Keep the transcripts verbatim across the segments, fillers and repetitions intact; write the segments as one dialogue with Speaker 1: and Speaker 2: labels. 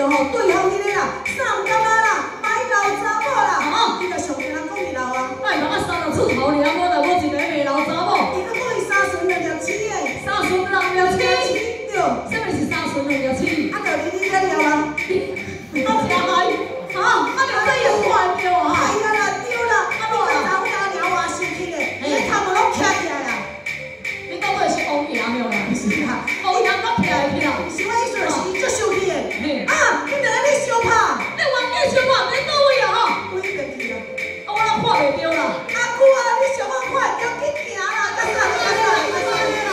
Speaker 1: 吼对方迄个啦，上干嘛啦，买老查某啦，吼，伊就上惊人讲伊老啊。哎，我三十出头尔，我就无一个卖老查某。伊搁讲伊三顺两条七个，三顺两条七，对。什么是三顺两条七？啊，就你你了了啦。我真嗨，哈，啊，你这也看着啊？哎呀啦，对啦，啊，你个查某仔了我生气个，伊头毛拢徛起来啦。你讲我是王爷了啦？不是啦，王爷搁徛起啦。是我意思就是伊足生气个。啊，你两个咧相拍，你冤家相拍免倒位啊吼？我已经去啦，啊，我拢看袂着啦。阿姑啊，你上网看会着去行啦，干啥去啦？干啥去啦？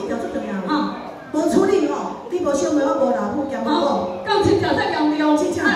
Speaker 1: 无处理吼，你无想问我无老母，兼无讲，到亲条才强调，亲条。